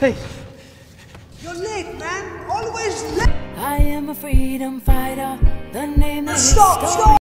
Hey. You're late, man. Always late. I am a freedom fighter. The name that Stop, stop.